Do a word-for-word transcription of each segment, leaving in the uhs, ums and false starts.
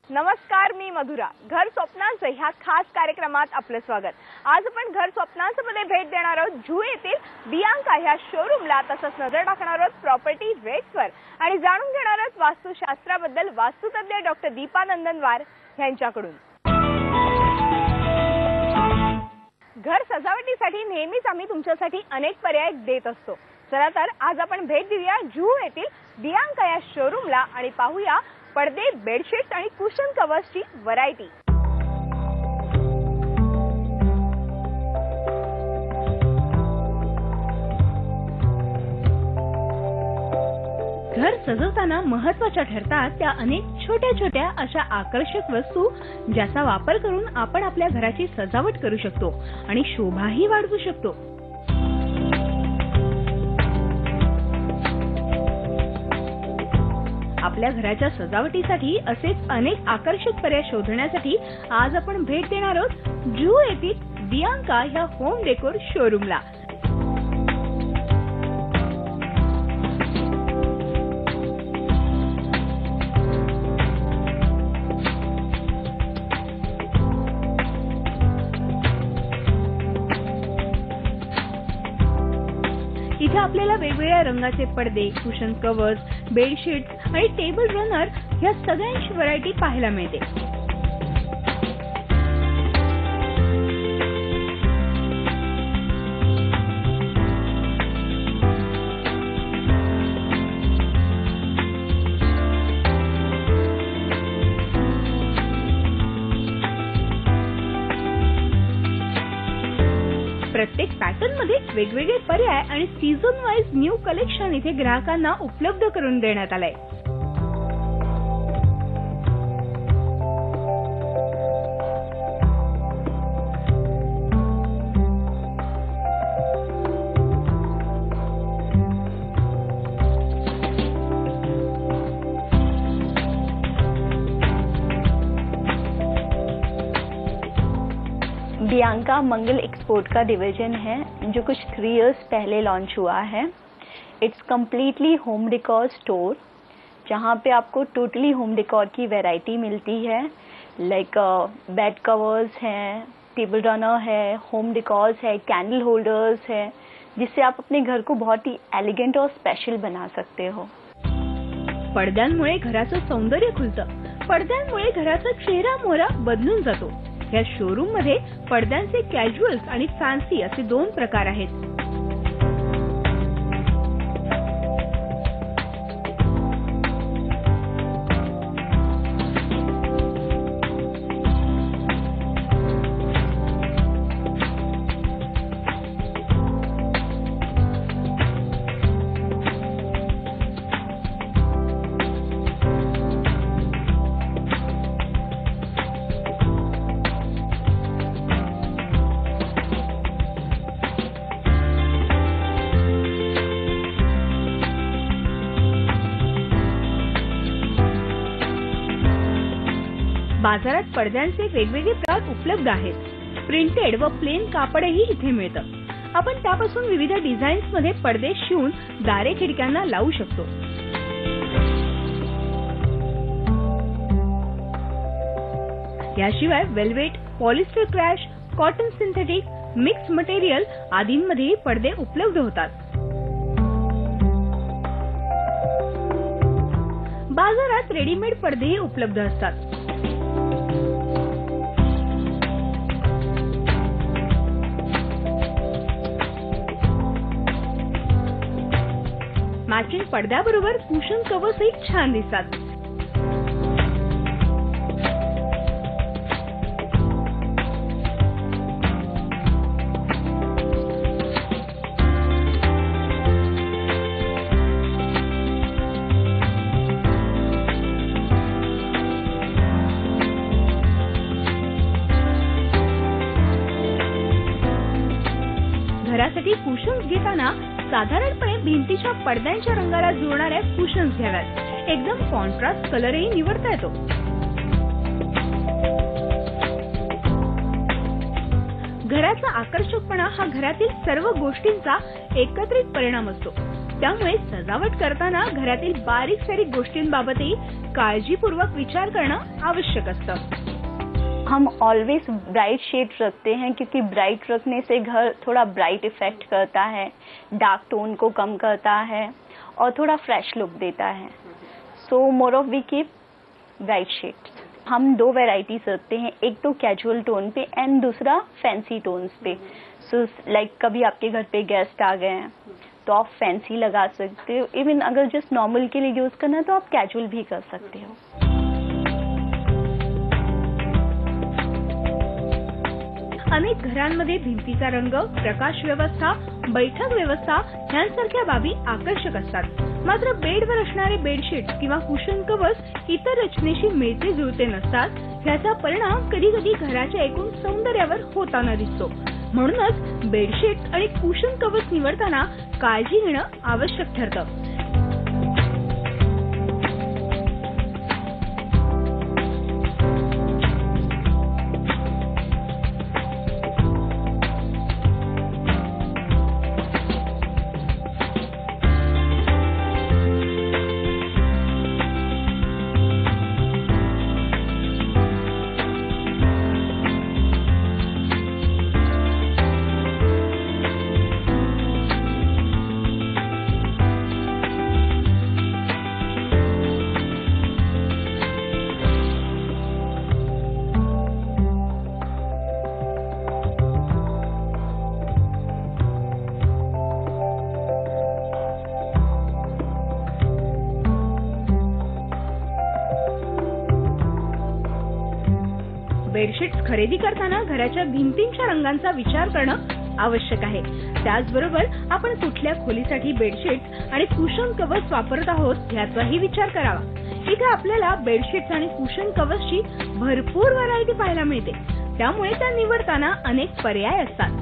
नमस्कार, मी मधुरा. घर स्वप्नांचं ह्या खास कार्यक्रमात आपलं स्वागत. आज आपण घर स्वप्नांचं मध्ये भेट देणार आहोत जुहू येथील बियांका ह्या शोरूमला. तसंच नजर टाकणार आहोत प्रॉपर्टी रेट्सवर आणि जाणून घेणार आहोत वास्तुशास्त्राबद्दल वास्तुतज्ञ डॉक्टर दीपा नंदनवार यांच्याकडून. घर सजावटीसाठी नेहमीच आम्ही तुमच्यासाठी अनेक पर्याय देत असतो. चला तर आज आपण भेट देऊया जुहू येथील बियांका या शोरूमला आणि पाहूया पडदे, बेडशीट्स आणि कुशन कव्हर्सची व्हरायटी. घर सजवताना महत्त्वाच्या ठरतात त्या अनेक छोट्या छोट्या अशा आकर्षक वस्तू ज्याचा वापर करून आपण आपल्या घराची सजावट करू शकतो आणि शोभाही वाढवू शकतो. आपल्या घराच्या सजावटीसाठी असेच अनेक आकर्षक पर्याय शोधण्यासाठी आज आपण भेट देणार आहोत जुहू येथील बियांका ह्या होम डेकोर शोरूमला. इथे आपल्याला वेगवेगळ्या रंगाचे पडदे, कुशन कव्हर्स, बेडशीट्स आणि टेबल रनर ह्या सगळ्यांची व्हरायटी पाहायला मिळते. प्रत्येक पॅटर्न मध्ये वेगवेगळे पर्याय आणि सीझन वाईज न्यू कलेक्शन इथे ग्राहकांना उपलब्ध करून देण्यात आलंय. बियांका मंगल एक्सपोर्ट का डिवीजन है जो कुछ थ्री इयर्स पहले लॉन्च हुआ है. It's completely home decor store जहाँ पे आपको टोटली होम डेकोर की वैरायटी मिलती है. लाइक बेड कवर्स हैं, टेबल रनर है, होम डेकोर्स है, कैंडल होल्डर्स है, जिससे आप अपने घर को बहुत ही एलिगेंट और स्पेशल बना सकते हो. पडद्यांमुळे घराचं सौंदर्य खुलतं. पडद्यांमुळे घराचा चेहरा मोहरा बदलून जातो. या शोरूम मध्ये पडद्यांचे कॅज्युअल्स आणि फॅन्सी असे दोन प्रकार आहेत. बाजारात पडद्यांचे वेगवेगळे प्रकार उपलब्ध आहेत. प्रिंटेड व प्लेन कापडही इथे मिळतं. आपण त्यापासून विविध डिझाईन्स मध्ये पडदे शिवून दारे खिडक्यांना लावू शकतो. याशिवाय velvet, polyester crash, cotton synthetic, mix material आदींमध्येही पडदे उपलब्ध होतात. बाजारात रेडीमेड पडदेही उपलब्ध असतात. मॅचिंग पडद्याबरोबर कुशन कव्हर्सही छान दिसतात. घरासाठी कुशन्स घेताना साधारणपणे भिंतीच्या पडद्यांच्या रंगाला जुळणाऱ्या कुशन्स घ्याव्यात. एकदम कॉन्ट्रास्ट कलरही निवडता येतो. घराचा आकर्षकपणा हा घरातील सर्व गोष्टींचा एकत्रित परिणाम असतो. त्यामुळे सजावट करताना घरातील बारीक सारीक गोष्टींबाबतही काळजीपूर्वक विचार करणं आवश्यक असतं। हम ऑलवेज ब्राइट शेड रखते हैं क्योंकि ब्राइट रखने से घर थोड़ा ब्राइट इफेक्ट करता है, डार्क टोन को कम करता है और थोड़ा फ्रेश लुक देता है। So more of we keep bright shade. हम दो वैरायटीज रखते हैं, एक तो कैजुअल टोन पे एंड दूसरा फैंसी टोन्स पे। सो so, लाइक like, कभी आपके घर पे गेस्ट आ गए हैं तो आप फैंसी लगा सकते हो, इवन अगर जस्ट नॉर्मल के लिए यूज करना है तो आप कैजुअल भी कर सकते हो। अनेक घरांमध्ये भिंतीचा रंग, प्रकाश व्यवस्था, बैठक व्यवस्था यांसारख्या बाबी आकर्षक असतात। मात्र बेडवर असणारे बेडशीट किंवा कुशन कव्हर्स इतर रचनेशी मिळते जुळते नसतात। याचा परिणाम कधी कधी घराच्या एकूण सौंदर्यावर होताना दिसतो। म्हणूनच बेडशीट आणि कुशन कव्हर्स निवडताना काळजी घेणं आवश्यक ठरतं। बेडशीट्स खरेदी करताना घराच्या भिंतींच्या रंगांचा विचार करणं आवश्यक आहे। त्याचबरोबर आपण कुठल्या खोलीसाठी बेडशीट्स आणि कुशन कव्हर्स वापरत आहोत याचाही विचार करावा। इथे आपल्याला बेडशीट्स आणि कुशन कव्हर्सची भरपूर व्हरायटी पाहायला मिळते, त्यामुळे त्या निवडताना अनेक पर्याय असतात।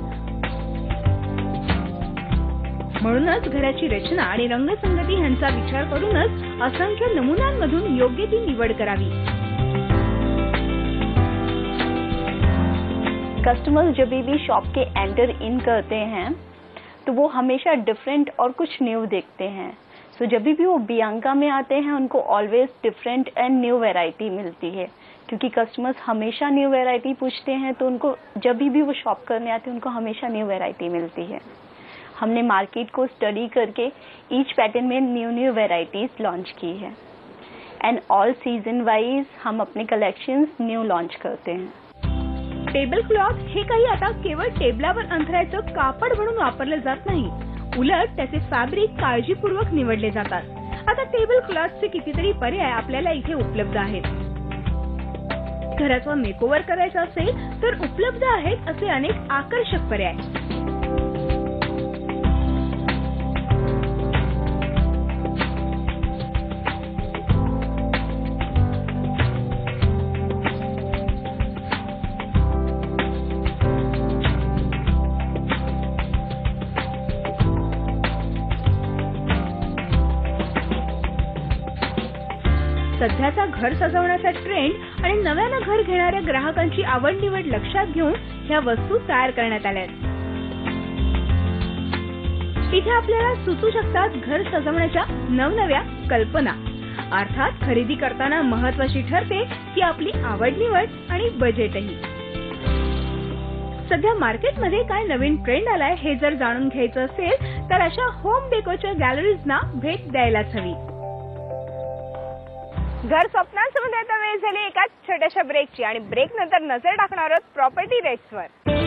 म्हणूनच घराची रचना आणि रंगसंगती यांचा विचार करूनच असंख्य नमुन्यांमधून योग्य ती निवड करावी। कस्टमर्स जब भी शॉप के एंटर इन करते हैं तो वो हमेशा डिफरेंट और कुछ न्यू देखते हैं। सो so, जब भी वो बियांका में आते हैं उनको always different and new variety मिलती है, क्योंकि कस्टमर्स हमेशा न्यू वैरायटी पूछते हैं। तो उनको जब भी वो शॉप करने आते हैं उनको हमेशा न्यू वैरायटी मिलती है। हमने मार्केट को स्टडी करके ईच पैटर्न में न्यू न्यू वैरायटीज लॉन्च की है एंड ऑल सीजन वाइज हम अपने कलेक्शंस न्यू लॉन्च करते हैं। टेबल क्लॉथ हे काही आता केवळ टेबलावर अंथरायचं कापड म्हणून वापरले जात नाही, उलट त्याचे फॅब्रिक काळजीपूर्वक निवडले जातात। आता टेबल क्लॉथचे कितीतरी पर्याय आपल्याला इथे उपलब्ध आहेत। घराचा मेकओव्हर करायचा असेल तर उपलब्ध आहेत असे अनेक आकर्षक पर्याय। सध्याचा घर सजवण्याचा ट्रेंड आणि नव्यानं घर घेणाऱ्या ग्राहकांची आवड निवड लक्षात घेऊन ह्या वस्तू तयार करण्यात आल्या आहेत। इथे आपल्याला सुचू शकतात घर सजवण्याच्या नवनव्या कल्पना। अर्थात खरेदी करताना महत्त्वाची ठरते ती आपली आवड निवड आणि बजेटही। सध्या मार्केटमध्ये काय नवीन ट्रेंड आलाय हे जर जाणून घ्यायचं असेल तर अशा होम डेकोच्या गॅलरीजना भेट द्यायलाच हवी। घर स्वप्नांसमध्ये आता वेळ झाली एका छोट्याशा ब्रेकची आणि ब्रेक नंतर नजर टाकणार आहोत प्रॉपर्टी रेट्सवर।